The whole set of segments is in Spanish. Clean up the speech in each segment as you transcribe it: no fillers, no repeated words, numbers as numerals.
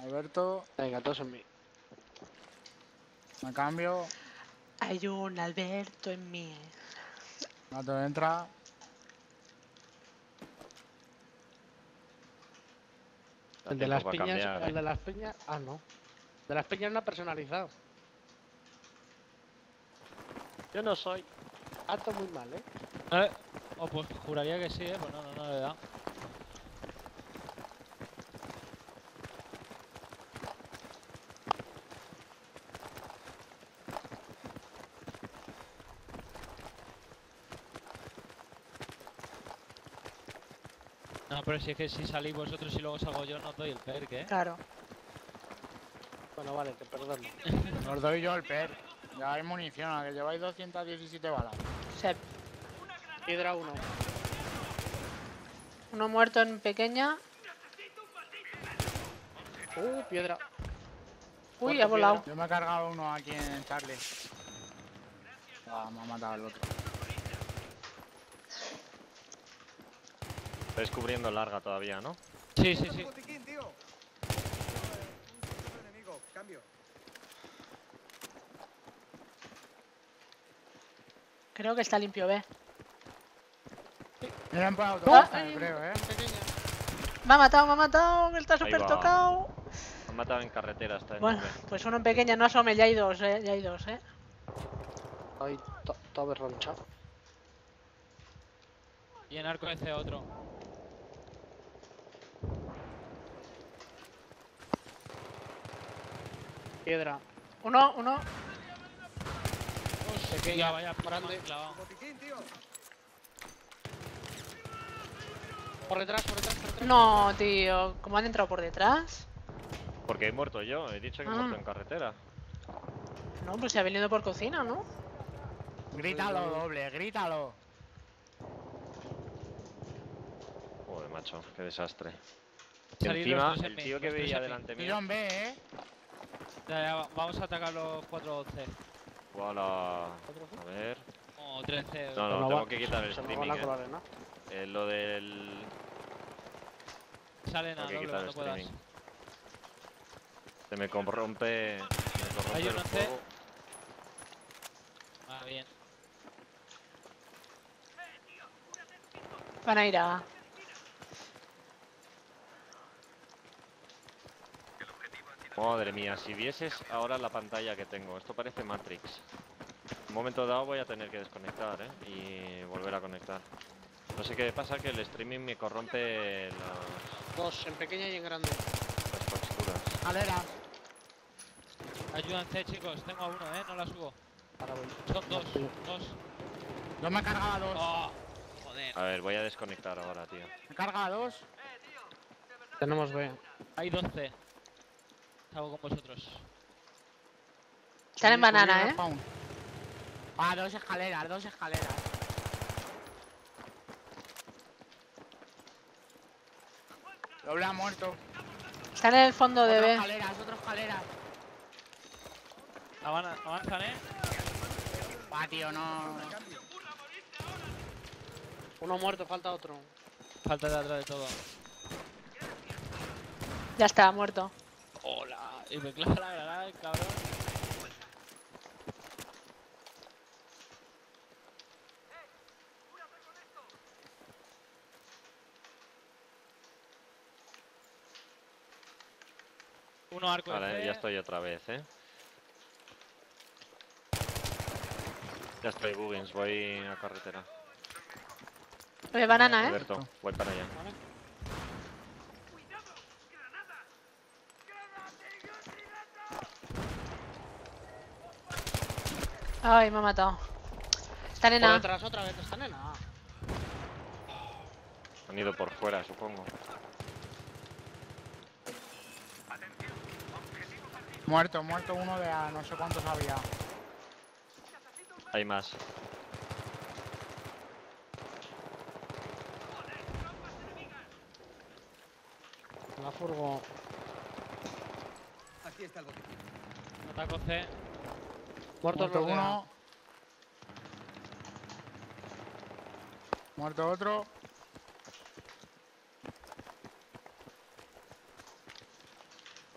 Alberto, Venga, todos en mí. me cambio. Hay un Alberto en mí. Gato entra. El de las piñas, el de las piñas. Ah, no. De las piñas no ha personalizado. Yo no soy. Alto muy mal, ¿eh? Oh, pues juraría que sí, pues no le da. No, pero si es que si salís vosotros y luego salgo yo, no doy el perk, ¿eh? Claro. Bueno, vale, te perdono. Os doy yo el per. Ya hay munición, a que lleváis 217 balas. Se... Hidra 1. Uno muerto en pequeña. Piedra. Uy, Muerto, ha volado. piedra. Yo me he cargado uno aquí en Charlie. Ah, me ha matado el otro. Estáis cubriendo larga todavía, ¿no? Sí, sí, sí. Creo que está limpio, ve. Miren por Ah, autopista, creo, Pequeña. Me ha matado, que está Ahí súper va. tocado. Me han matado en carretera, está en Bueno, nube. pues uno en pequeña, no asome, ya hay dos, ya hay dos, Ahí, está berroncha. Y en arco ese otro. Piedra. Uno. Pequeña, vaya, grande. clavado. Por detrás. No, tío. ¿Cómo han entrado por detrás? Porque he muerto yo, he dicho que he muerto en carretera. No, pues se ha venido por cocina, ¿no? Grítalo doble, grítalo. Joder, macho, qué desastre. Y Salir encima, los dos en el mí, tío que los tres veía en mí. delante Estoy mío. en B, Ya, vamos a atacar los 4-11. Voilà. A ver. O 13. No, No tengo que quitar el se nos streaming. van a colar, ¿no? Lo del. Salen Tengo a que doble quitar el cuando puedas. streaming. Se me corrompe. Hay el uno C. juego. Ah, bien. Van a ir a... Madre mía, si vieses ahora la pantalla que tengo, esto parece Matrix. En un momento dado voy a tener que desconectar, y volver a conectar. No sé qué pasa, que el streaming me corrompe Dos, en pequeña y en grande. las texturas. Escalera. Ayúdense, chicos. Tengo a uno, no la subo. Ahora voy. Son dos. Yo me he cargado a dos. Oh, joder. A ver, voy a desconectar ahora, tío. Me he cargado a dos. Tenemos B. Hay 12. Salgo con vosotros. Están en banana, Respawn. Ah, dos escaleras, dos escaleras. Doble ha muerto. Están en el fondo de Otra B. escaleras, otra escalera. Avanzan, Ah, tío, no. Uno muerto, falta otro. Falta de atrás de todo. Ya está, muerto. Hola. Y me clava la granada, el cabrón. Uno arco Vale, de ya estoy otra vez, Ya estoy, Buggins, voy a carretera. Banana, Alberto, voy para allá. Ay, me ha matado. Están en Por A. detrás otra vez, están en A. Han ido por fuera, supongo. Muerto uno de a no sé cuántos había. Hay más. La furgo. Aquí está el botiquín. Ataco C. Muertos Muerto los de A. uno. Muerto otro.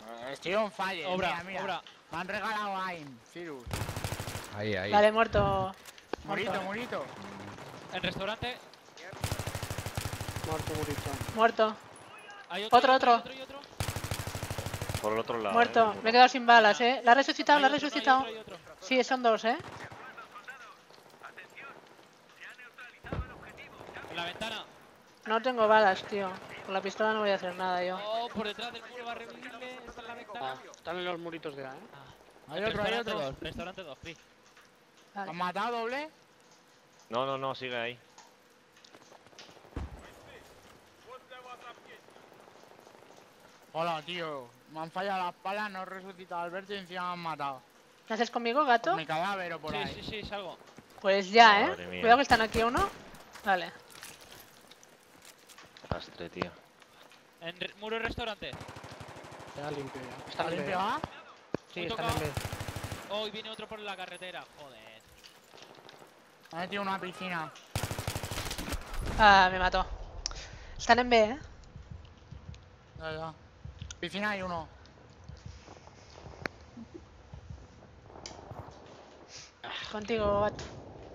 Estoy on fire. Obra, mira, mira. obra. Me han regalado AIM, Cirus. Ahí, ahí. Vale, muerto. Murito, murito. En restaurante. Muerto, murito. Muerto. Hay Otro, y otro. otro. Por el otro lado. Muerto. Me he quedado sin balas, La ha resucitado, Hay la ha otro, no, resucitado. hay otro. Sí, son dos, En la ventana. No tengo balas, tío. Con la pistola no voy a hacer nada yo. Oh, por detrás del muro va a revivirle. Está en la ventana. Están en los muritos de A, Hay otro, hay otro. Restaurante 2, Cris. Vale. ¿Han matado doble? No, sigue ahí. Hola, tío. Me han fallado las palas, no he resucitado a Alberto y encima me han matado. ¿Qué haces conmigo, gato? Con mi cadáver o por ahí. Sí, salgo. Pues ya, Madre mía. Cuidado que están aquí uno. Vale. Lastre, tío. En muro restaurante. Ya limpio ya. ¿Está Están en limpio, B. ah? Sí, Muy están en B. Oh, y viene otro por la carretera. Joder. Me he metido en una piscina. Ah, me mató. Están en B, Ya. Piscina hay uno. Contigo, gato.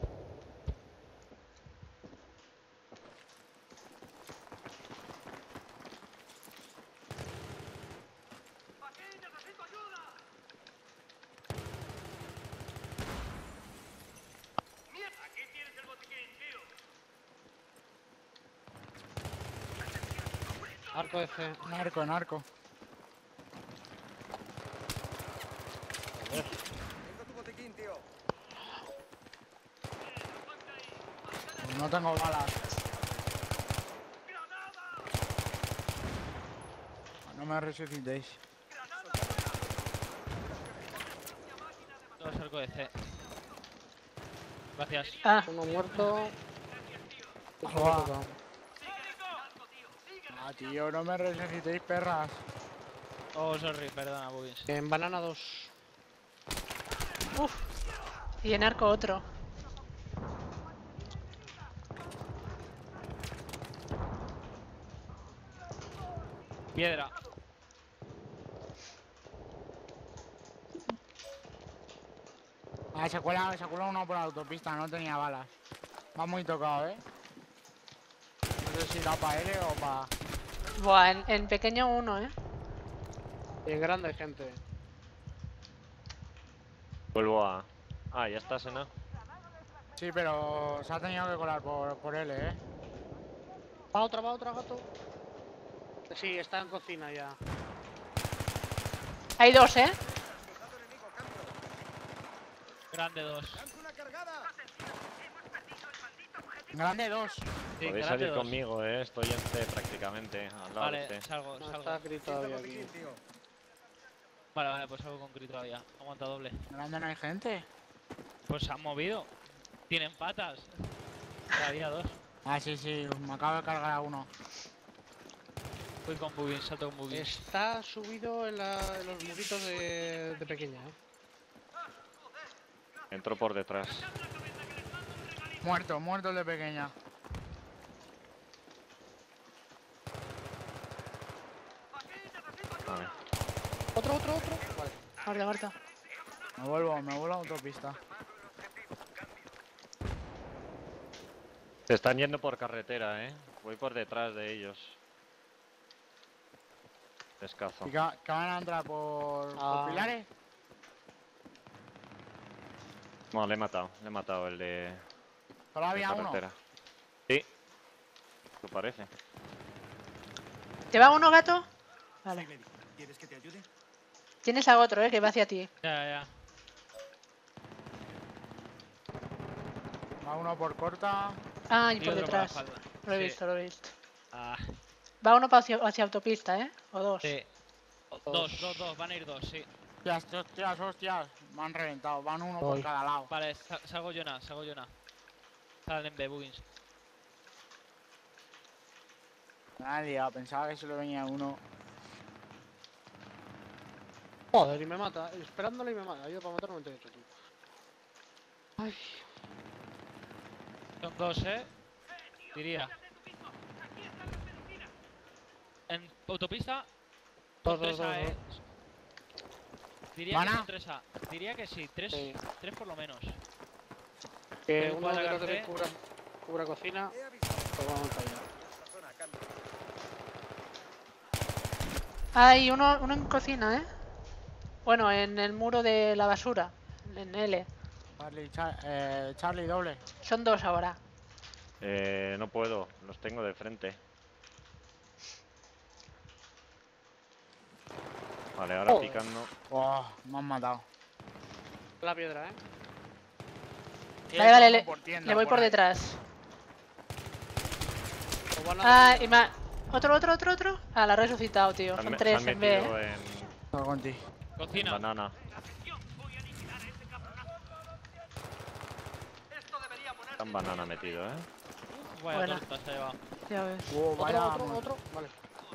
Arco F. Narco, narco. Pues no tengo balas. No me resucitéis. Dos arco de C. Gracias. Ah, Uno muerto. Otro Joder. tocado. Ah, tío, no me resucitéis, perras. Oh, sorry, perdona, Bubis. En banana 2. uf. Y en arco otro. Piedra. Ah, se cuela uno por la autopista, no tenía balas. Va muy tocado, No sé si da para L o para... Buah, en pequeño uno, Y en grande, gente. Vuelvo a... Ah, ya estás en A. Sí, pero se ha tenido que colar por L, Va otra, gato. Sí, está en cocina ya. Hay dos, Grande 2. Grande 2. Sí, Podéis grande salir 2. conmigo, Estoy en C prácticamente, al lado de Vale, C. salgo. No, está Cris todavía aquí. Vale, pues salgo con Crit todavía. Aguanta doble. Grande no hay gente. Pues se han movido. Tienen patas. Había dos. Ah, sí, me acabo de cargar a uno. Voy con Bubis, salto con Bubis. Está subido en los muritos de pequeña, Entró por detrás. Muerto el de pequeña. Vale. Otro. Vale. Muerto, muerto. Me vuelvo a la autopista. Se están yendo por carretera, Voy por detrás de ellos. Descazo. ¿Y que van a entrar por pilares? No, le he matado el de Solo había uno. carretera. Sí. ¿Qué parece? ¿Te va uno, gato? Vale. ¿Quieres que te ayude? Tienes a otro, que va hacia ti. Ya. Va uno por corta. Ah, y Y por otro detrás. la espalda. Lo he Sí. visto, lo he visto. Ah, Va uno hacia autopista, O dos. sí. Dos. Van a ir dos, sí. Hostias. Me han reventado. Van uno Voy. por cada lado. Vale, salgo yo nada. Salen B, Bubis. Nadie, pensaba que solo venía uno. Joder, y me mata. Esperándole y me mata. Ayuda para matar 98, tío. Ay. Son dos, diría. En autopista. Dos, Son tres dos, A, dos. Diría ¿Van que a? son 3A. Diría que sí, 3 Sí. por lo menos. Que El uno de los cuadrante. tres cubra cocina. Pues vamos para allá. Hay uno en cocina, ¿eh? Bueno, en el muro de la basura. En L. Charlie doble. Son dos ahora. No puedo, los tengo de frente. Vale, ahora Joder. picando. Oh, me han matado. La piedra, ¿eh? Vale, vale, Uno por tienda, le voy por ahí. detrás. Pues van a Ah, la y me otro. Ah, la ha resucitado, tío. Se Son han tres en B, metido ¿eh? Estoy contigo. en Cocina. banana. Está en banana metido, ¿eh? Vaya Buena. torta se ha llevado. Ya ves. Vaya. otro. Vale.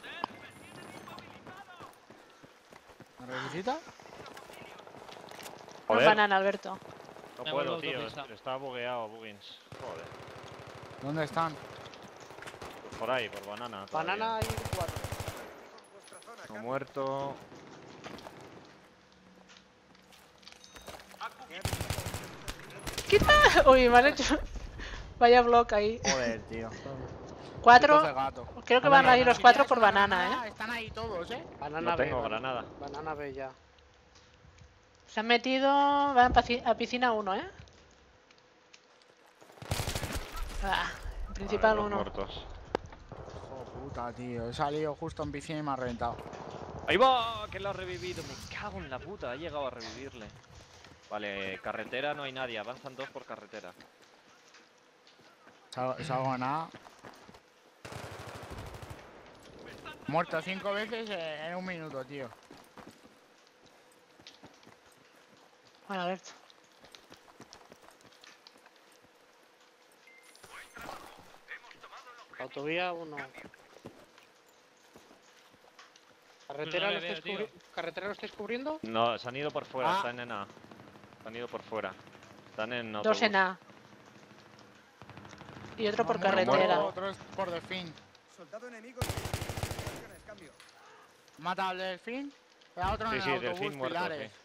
¿Me resucita? Una Joder, banana, Alberto. no Me puedo, vuelvo tío. autopista. Está bugueado, Buggins. Joder. ¿Dónde están? Por ahí, por banana. Banana todavía. y 4. No muerto. ¡Quita! Uy, me han hecho. Vaya bloque ahí. Joder, tío. 4. Pitos de gato. Creo que Vale, van a ir los Si 4 tiras por una banana, granada, ¿eh? Están ahí todos, Banana No B. tengo granada. Banana B ya. Se han metido. Van a piscina 1, ¿eh? Ah, en principal Los 1. muertos. Hijo puta, tío. He salido justo en piscina y me ha reventado. ¡Ahí va! Que lo ha revivido. Me cago en la puta. Ha llegado a revivirle. Vale, carretera no hay nadie. Avanzan dos por carretera. Salgo a nada. Muerto 5 veces en un minuto, tío. Bueno, Alberto. Autovía 1. ¿Carretera, no lo le veo, estáis tío. ¿Carretera lo estáis cubriendo? No, se han ido por fuera. Ah. Están en A. Se han ido por fuera. Están en 2 autobús. en A. Y otro por Uno muerto, carretera. Otro es por delfín. Soldado enemigo. Comunicaciones, cambio. Mata al delfín. Queda otro Sí, en sí, el delfín autobús muerto, Pilares. sí.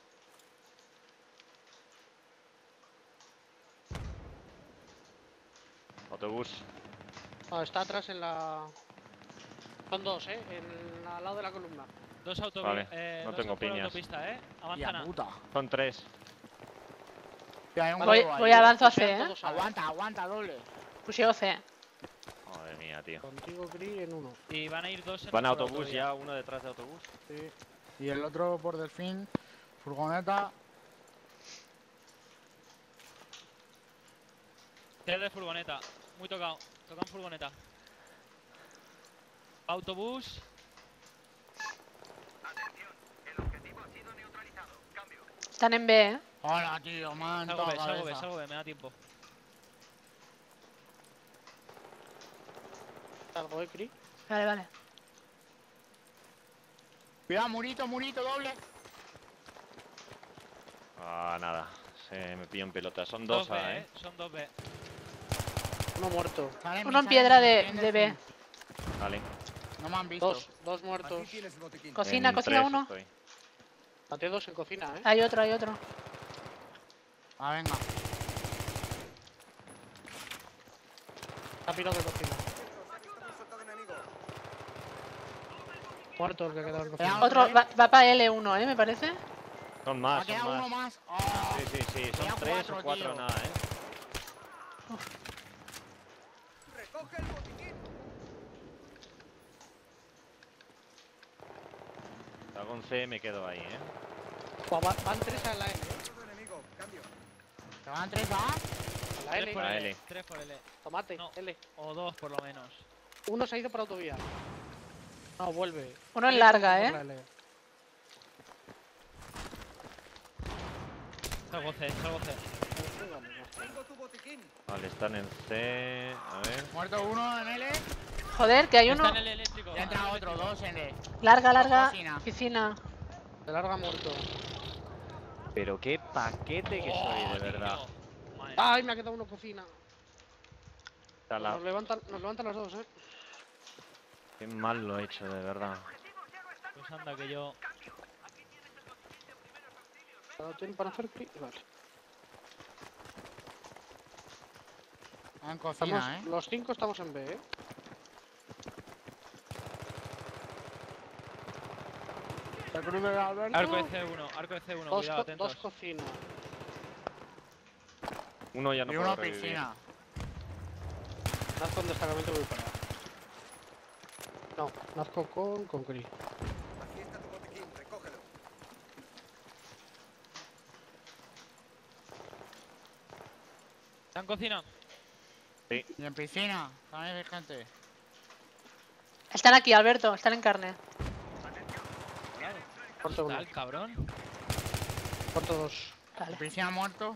Autobús. Ah, está atrás en la... Son dos, ¿eh? Al lado de la columna. Dos autopistas. Vale, no tengo piñas. autopista, ¿eh? Tía Avanzan A. puta. Son tres. Tía, hay un Voy, huevo ahí. voy avanzo a C, Pusieron ¿eh? todos A, Aguanta, doble. Puseo C. Madre mía, tío. Contigo, Gris, en 1. Y van a ir dos en Van a por autobús autovía. ya, uno detrás de autobús. Sí. Y el otro por delfín. Furgoneta. Tres de furgoneta. Muy tocado. Tocan furgoneta. Autobús. Están en B, ¿eh? Hola, tío, man. Salgo B, me da tiempo. Salgo, Gris. Vale, vale. Cuidado, murito, doble. Ah, nada. Se me pillan pelota. Son dos B, A, Son dos B. Uno muerto. Uno en piedra de B. Vale. No me han visto. Dos muertos. Aquí tienes el botiquín. Cocina, En cocina tres 1. estoy. Maté dos en cocina, ¿eh? Hay otro. Ah, venga. Ha pirado de cocina. Aquí está un soldado enemigo. Muerto el que ha quedado en Venga, cocina. Otro va para L1, ¿eh? Me parece. Son Ha más, quedado son uno más. más. Oh, Sí. Son Había tres cuatro, o cuatro tío. en A, ¿eh? Recoge el botiquín. Con C me quedo ahí, ¿eh? Buah, van tres a la L, ¿eh? Soldado enemigo. Cambio. ¿Te van 3 A? A la Tres L. por La L. L. 3 por L. Tomate, No. L. O dos por lo menos. Uno se ha ido por autovía. No, vuelve. Uno en L larga, por ¿eh? la L. Salgo C. Tengo tu botiquín. Vale, están en C. A ver. Muerto uno en L. Joder, que hay uno. Está en el eléctrico. Ya entra otro, 2 en L. Larga. Cocina. Piscina. De larga muerto. Pero qué paquete que soy, de verdad. Madre. ¡Ay, me ha quedado uno cocina! Está la- Nos levantan los dos, ¿eh? Qué mal lo he hecho, de verdad. Pues anda que yo. ¿Lo tienen para hacer clic? Vale. En cocina, Estamos, los 5 estamos en B, Se cruza de Alberto. Arco de C1, arco de C1, Dos, cuidado, dos atentos. cocinas. Uno ya no Y puede una revivir. piscina. Nazco en destacamento voy para allá. No, Nazco con Cri. Aquí está tu botiquín, recógelo. ¿Está en cocina? Sí. Y en piscina. También hay gente. Están aquí, Alberto, están en carne. Corto ¿Está uno, el cabrón? corto 2. Vale. En piscina muerto.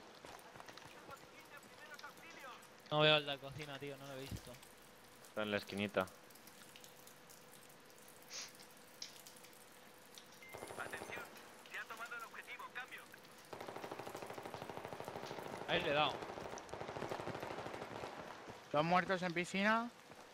No veo el de la cocina, tío, no lo he visto. Está en la esquinita. Ahí le he dado. Dos muertos en piscina.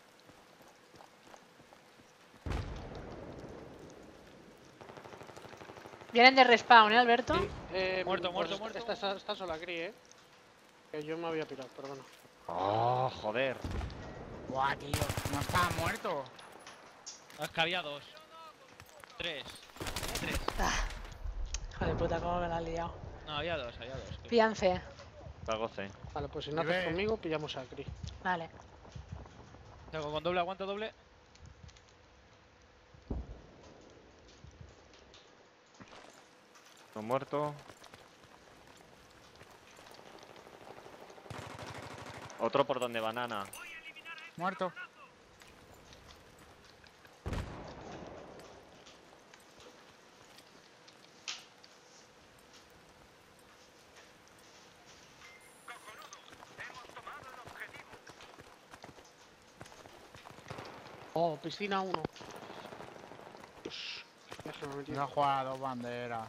Vienen de respawn, Alberto. Muerto, muerto, muerto. Está sola Cri, Que yo me había pirado, pero bueno. Oh, joder. Buah, tío. No estaba muerto. Es que había 2. 3. 3. Hijo de puta, cómo me la has liado. No, había 2, había 2. Pillan C. Pago C. Vale, pues si Y naces ve. conmigo, pillamos a Cri. Vale. Salgo con doble, aguanto doble. No muerto. Otro por donde banana. Muerto. Oh, piscina 1. Ya se me ha metido. No ha jugado a dos banderas.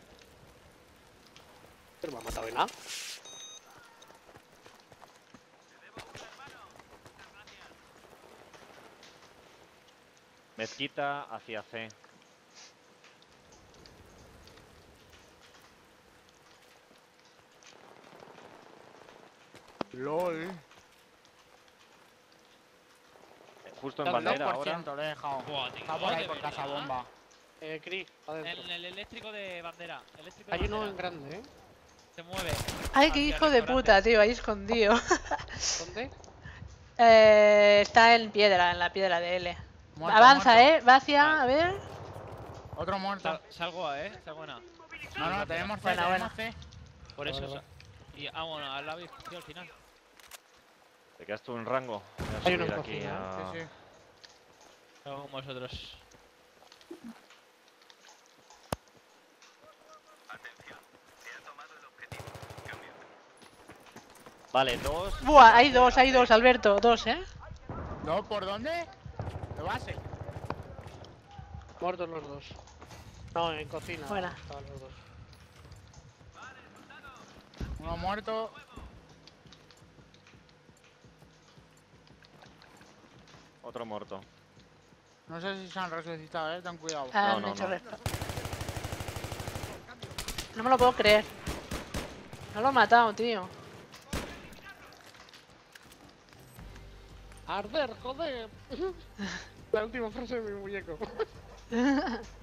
Pero me ha matado de nada. Mezquita hacia C. LOL. Justo en Dale, bandera ahora. 2% le he dejado. Buah, tío, Está por ahí de por casa verdad. bomba. Cri, adentro. En el eléctrico de bandera. Eléctrico de Hay uno bandera. en grande, Se mueve. Ay, qué Hacia hijo de restaurante. puta, tío, ahí escondido. ¿Dónde? Está en piedra, en la piedra de L. Muerto, Avanza, muerto. va hacia, Vale. a ver. Otro muerto. Salgo A, salgo en A. No, no, tenemos C, Buena, tenemos C. Por eso. Vale, Y, bueno, al lado tío, al final. Te quedas tú en rango. Voy a Hay uno subir en aquí cocina, a... Sí, sí. Salgo con vosotros. Vale, dos. Buah, hay dos, Alberto, dos, ¿No? ¿Por dónde? De base. Muertos los dos. No, en cocina. Buena. Estaban los dos. Uno muerto. Otro muerto. No sé si se han resucitado, ten cuidado. Han no, hecho no. respawn. No me lo puedo creer. No lo he matado, tío. ¡Arder, joder! La última frase de mi muñeco.